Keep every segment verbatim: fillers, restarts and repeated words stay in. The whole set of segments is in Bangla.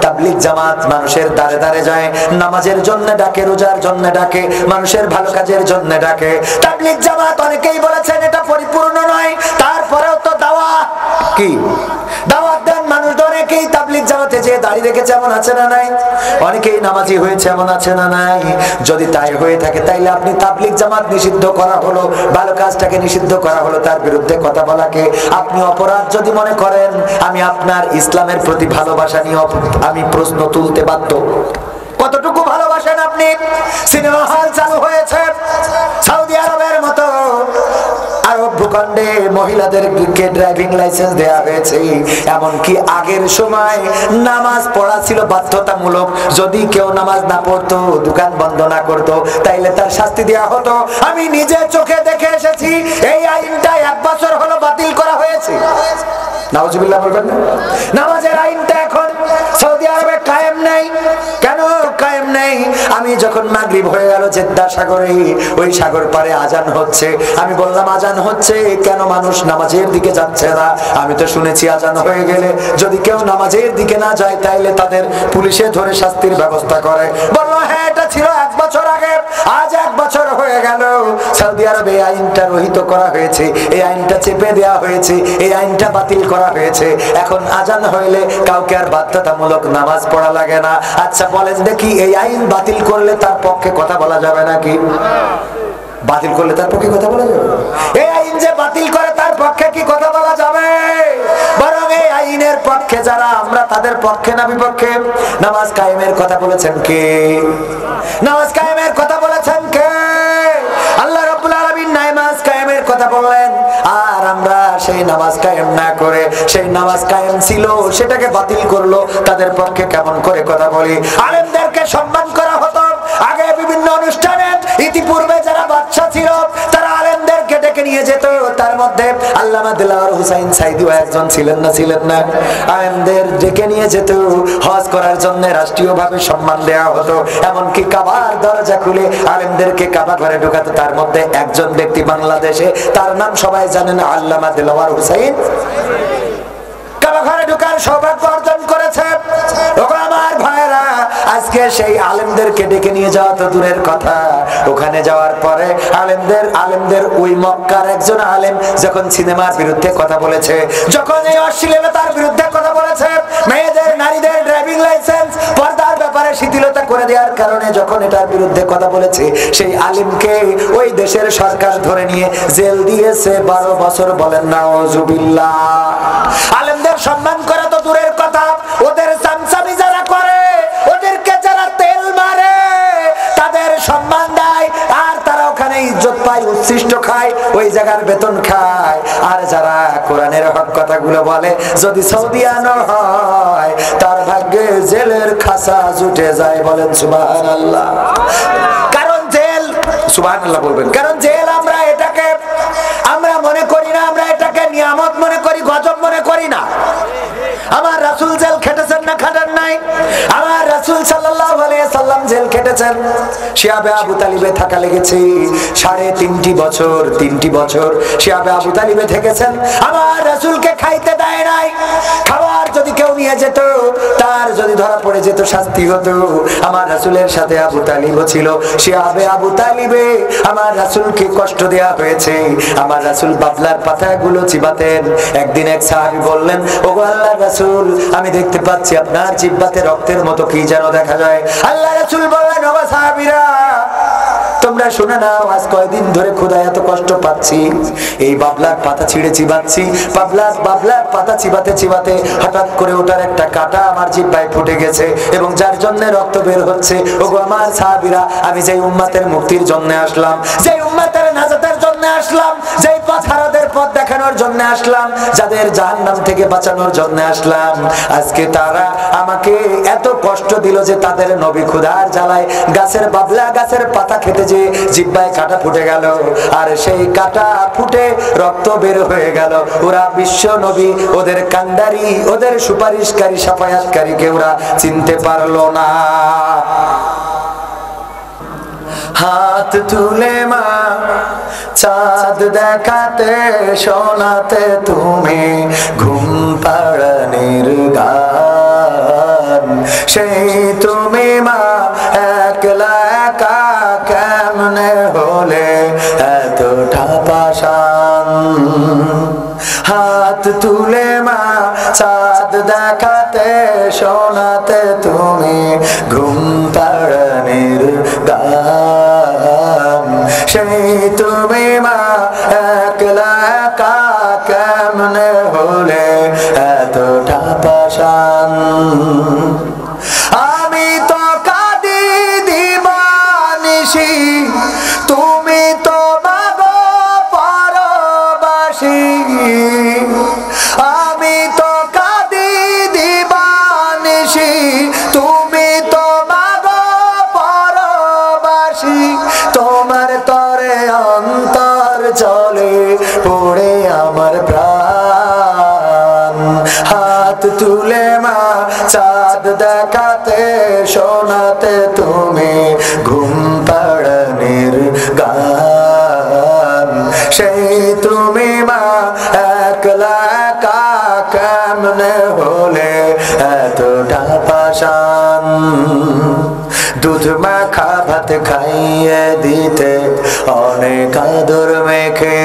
তাবলীগ জামাত মানুষের দাঁড়ে দাঁড়ে যায়, নামাজের জন্য ডাকে, রোজার জন্য ডাকে, মানুষের ভালো কাজের জন্য ডাকে। তাবলীগ জামাত অনেকেই বলেছেন এটা পরিপূর্ণ নয়, তারপরেও তো দাওয়া কি দাওয়াত দেন মানুষ। অনেকেই তাবলীগ জামাতে যে দাঁড়িয়ে রেখেছে এমন আছে না নাই? অনেকেই নামাজি হয়েছে এমন আছে না নাই? যদি তাই হয়ে থাকে তাইলে আপনি তাবলীগ জামাত নিষিদ্ধ করা হলো, ভালো কাজটাকে নিষিদ্ধ করা হলো, তার বিরুদ্ধে কথা বলাকে আপনি অপরাধ যদি মনে করেন, আমি আপনার ইসলামের প্রতি ভালোবাসা নিয়ে আমি প্রশ্ন তুলতে বাধ্য। কতটুকু ভালোবাসেন আপনি? সিনেমা হল চালু হয়েছে সৌদি আরবের মতো আরব ভূখণ্ডে, মহিলাদেরকে ড্রাইভিং লাইসেন্স দেয়া হয়েছে। এমনকি আগের সময় নামাজ পড়া ছিল বাধ্যতামূলক, যদি কেউ নামাজ না পড়তো, দোকান বন্ধ না করতো, তাইলে তার শাস্তি দেওয়া হতো। আমি নিজে চোখে দেখে এসেছি এই আইনটা এক বছর হলো বাতিল করা হয়েছে। নাউজুবিল্লাহ বলবেন না? নামাজের আইনটা এখন সৌদি আরবে কায়েম নেই। কেন কায়েম নেই? আমি যখন মাগরিব হয়ে গেল জেদ্দা সাগরে, ওই সাগর পারে আজান হচ্ছে, আমি বললাম আজান হচ্ছে কেন মানুষ নামাজের দিকে যাচ্ছে না? আমি তো শুনেছি আজান হয়ে গেলে যদি কেউ নামাজের দিকে না যায় তাইলে তাদের পুলিশে ধরে শাস্তির ব্যবস্থা করে। বললো হ্যাঁ এটা ছিল এক বছর আগে, আজ এক বছর হয়ে গেল সৌদি আরবে এই আইনটা রহিত করা হয়েছে, এই আইনটা চেপে দেওয়া হয়েছে, এই আইনটা বাতিল করা হয়েছে। এখন আজান হইলে কাউকে আর বাধ্যতামূলক নামাজ পড়া লাগে না। আচ্ছা বলেন দেখি, এই আইন বাতিল করলে তার পক্ষে কথা বলা যাবে নাকি? বাতিল করলে তার পক্ষে কথা বলা যাবে? এই আইন যে বাতিল করে তার পক্ষে কি কথা বলা যাবে? বরং এই আইনের পক্ষে যারা, আমরা তাদের পক্ষে না বিপক্ষে? নামাজ কায়েমের কথা বলেছেন কে? নামাজ কায়েমের কথা বলেছেন কে? আল্লাহ রাব্বুল আলামিন নামাজ কায়েমের কথা বললেন, আর আমরা সেই নামাজ কায়েম না করে, সেই নামাজ কায়েম ছিল সেটাকে বাতিল করলো, তাদের পক্ষে কেমন করে কথা বলি? আলেমদেরকে সম্মান করা হতো আগে বিভিন্ন অনুষ্ঠানে, ইতিপূর্বে যারা বাদশা ছিল তারা আলেমদেরকে ডেকে নিয়ে যেত, তার মধ্যে আল্লামা দেলাওয়ার হুসাইন সাইদিও একজন ছিলেন না? ছিলেন না? আলেমদের ডেকে নিয়ে যেত, হজ করার জন্য রাষ্ট্রীয়ভাবে সম্মান দেওয়া হতো, এমনকি কাবার দরজা খুলে আলেমদেরকে কাবা ঘরে ঢোকাতো। তার মধ্যে একজন ব্যক্তি বাংলাদেশে, তার নাম সবাই জানেন, আল্লামা দেলাওয়ার হুসাইন। কাবা ঘরে ঢোকার সৌভাগ্য অর্জন করেছে। আমার ভাইরা, আজকে সেই আলেমদেরকে ডেকে নিয়ে যাওয়া তো দূরের কথা, ওখানে যাওয়ার পরে আলেমদের আলেমদের ওই মক্কার একজন আলেম যখন সিনেমার বিরুদ্ধে কথা বলেছে, যখন এই অশ্লীলতার বিরুদ্ধে কথা বলেছে, মেয়েদের নারীদের ড্রাইভিং লাইসেন্স পর্দার ব্যাপারে শিথিলতা করে দেওয়ার কারণে যখন এটার বিরুদ্ধে কথা বলেছে, সেই আলেমকে ওই দেশের সরকার ধরে নিয়ে জেল দিয়েছে বারো বছর। বলেন নাউজুবিল্লাহ। আলেমদের সম্মান করা তো দূরের কথা, ওদের চামচামি যারা করে, ওদেরকে যারা তেল মারে, তাদের সম্মান দেয়, আর তারা ওখানে ইজ্জত পায়, উচ্ছিষ্ট খায়, ওই জায়গার বেতন খায়। আর যারা কোরআনের হক কথাগুলো বলে, যদি সৌদিয়ানো হয় তার ভাগ্যে জেলের খাসা জুটে যায়। বলেন সুবহানাল্লাহ। কারণ জেল, সুবহানাল্লাহ বলবেন, কারণ জেল আমরা এটাকে আমরা মনে করি না, আমরা এটাকে নিয়ামত মনে করি, গজব মনে করি না। আমার রাসূল জেল খেটেছেন না খাটেন নাই? আমার রাসূল সাল্লাল্লাহু আলাইহি সাল্লাম জেল খেটেছেন। শিয়াবে আবু তালিবে থাকা লেগেছে সাড়ে তিনটি বছর, তিনটি বছর শিয়াবে আবু তালিবে থেকেছেন। আমার রাসূলকে খাইতে দেয় নাই। খাবার যদি কেউ নিয়ে যেত, তার যদি ধরা পড়ে যেত শাস্তি হতো। আমার রাসূলের সাথে আবু তালিবও ছিল। শিয়াবে আবু তালিবে আমার রাসূলকে কষ্ট দেয়া হয়েছে। আমার রাসূল বাবলার পাতাগুলো চিবাতেন। একদিন এক সাহাবী বললেন, ওগো আল্লাহর রাসূল, আমি দেখতে পাচ্ছি আপনার জিহ্বাতে রক্তের মতো কি যেন দেখা যায়। আল্লাহর রাসূল বললেন, ওগো সাহাবীরা, তোমরা শুনে নাও, আজ কয়দিন ধরে খোদা এত কষ্ট পাচ্ছি, এই বাবলার পাতা ছিঁড়ে চিবাচ্ছি। বাবলার বাবলার পাতা চিবাতে চিবাতে হঠাৎ করে ওটার একটা কাঁটা আমার জিহ্বায় ফুটে গেছে, এবং যার জন্য রক্ত বের হচ্ছে। ওগো আমার সাহাবীরা, আমি যেই উম্মতের মুক্তির জন্য আসলাম, যেই উম্মতের নাজাতের জন্য আসলাম, যেই পথ হারাদের পথ দেখানোর জন্য আসলাম, যাদের জাহান্নাম থেকে বাঁচানোর জন্য আসলাম, আজকে তারা আমাকে এত কষ্ট দিল যে তাদের নবী খোদার জ্বালায় গাছের বাবলা গাছের পাতা খেতে যে জিহ্বায় কাঁটা ফুটে গেল, আর সেই কাঁটা ফুটে রক্ত বের হয়ে গেল। ওরা বিশ্ব নবী, ওদের কান্ডারি, ওদের সুপারিশকারী, সাফায়াতকারীকে ওরা চিনতে পারলো না। হাত তুলে মা চাঁদ দেখাতে, শোনাতে তুমি ঘুম পাড়ানির গান, সেই তুমি মা একলা একা কেমনে হলে এতটা পাষাণ হাত তুলে মা চাঁদ দেখাতে শোনাতে তুমি ঘুম পাড়ানির গান সেই তুমি মা একলা একা কেমনে হলে এতটা পাষাণ আমি তো কাঁদি দিবানিশি তুমি তো মাগো পরবাসী আমি তো কাঁদি দিবানিশি তুমি তো মাগো পরবাসী তোমার তরে অন্তর চলে পড়ে আমার প্রাণ হাত তুলে মা চাঁদ দেখাতে শোনাতে তুমি ঘুম পাড়ানির গান সেই তুমি মা একলা একা কেমনে হলে এতটা পাষাণ দুধ মাখা ভাত খাইয়ে দিতে অনেক আদর মেখে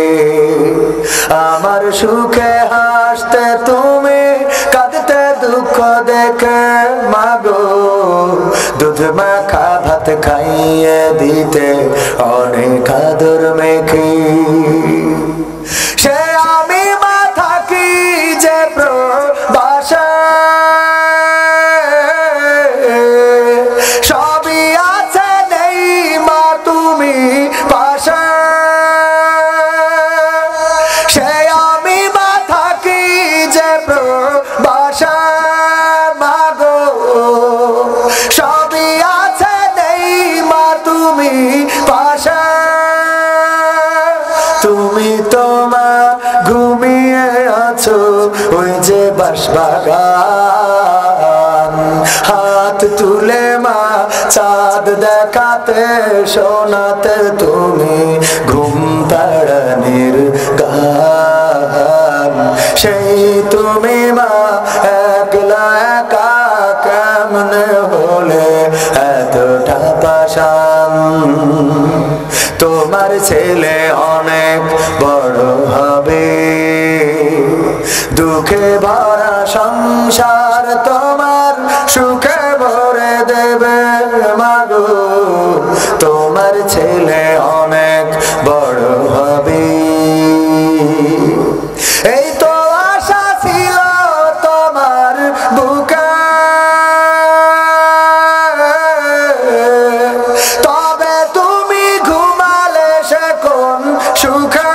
আমার সুখে হাসতে তুমি কাঁদতে দুঃখ দেখে মাগো দুধ মাখা ভাত খাইয়ে দিতে অনেক আদর মেখে সে আমি মা থাকি যে প্রবাসে সবই আছে নেই মা তুমি পাশে সে আমি মা থাকি যে প্রবাসে মাগো সবই আছে নেই মা তুমি পাশে তুমি তো মা ঘুমিয়ে আছো ওই যে বাঁশবাগান হাত তুলে মা চাঁদ দেখাতে শোনাতে তুমি ঘুম পাড়ানির গান সেই তুমি মা একলা একা কেমনে হলে এতটা পাষাণ তোমার ছেলে অনেক বড় হবে দুঃখে ভরা সংসার তোমার সুখে ভরে দেবে মাগো তোমার ছেলে অনেক বড় হবে এই তো আশা ছিল তোমার বুকে তবে তুমি ঘুমালে সে কোন সুখে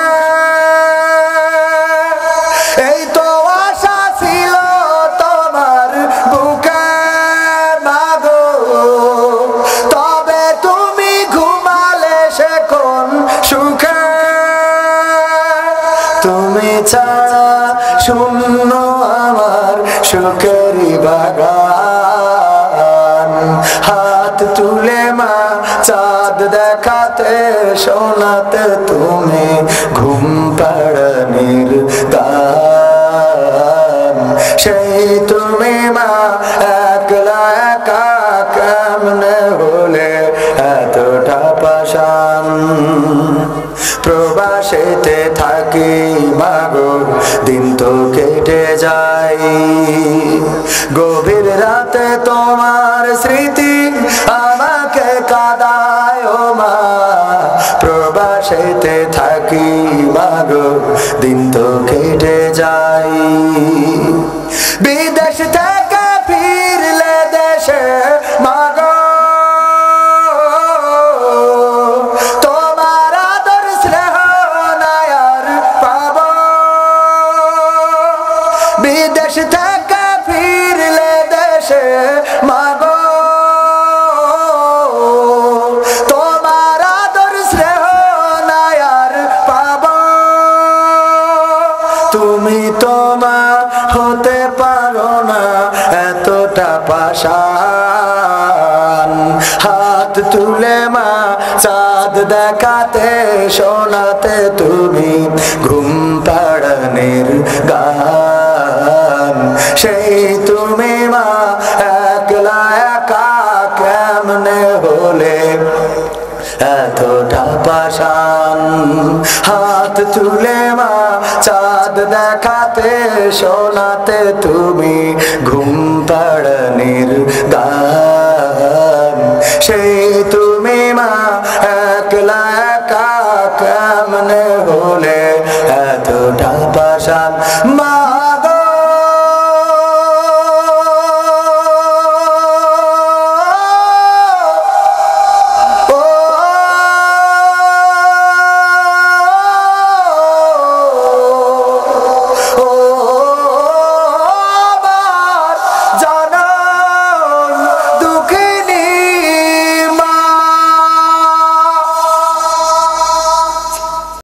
এই তো আশা ছিল তোমার বুকে মাগো তবে তুমি ঘুমালে সে কোন সুখে তুমি ছাড়া শূন্য আমার সুখেরই বাগান হাত তুলে মা চাঁদ দেখাতে শোনাতে তুমি ঘুম পাড়ানির গান সেই তুমি মা একলা একা কেমনে হলে এতটা পাষাণ প্রবাসেতে থাকি মাগো দিন তো কেটে যায় গভীর রাতে তোমার স্মৃতি আমাকে কাঁদায় ও মা প্রবাসেতে থাকি মাগো দিন তো কেটে যায় বিদেশ থেকে ফিরলে দেশে মাগো তোমার আদর স্নেহ নায়ার পাব বিদেশ থেকে ফিরলে দেশে মাগো তোমার আদর স্নেহ নায়ার পাব তুমি তোমা হতে পারো না এতটা পাষাণ হাত তুলে মা চাঁদ দেখাতে শোনাতে তুমি ঘুম পাড়ানির গান সেই তুমি মা একলা একা কেমনে হলে এতটা পাষাণ হাত তুলে মা চাঁদ দেখাতে শোনাতে তুমি ঘুম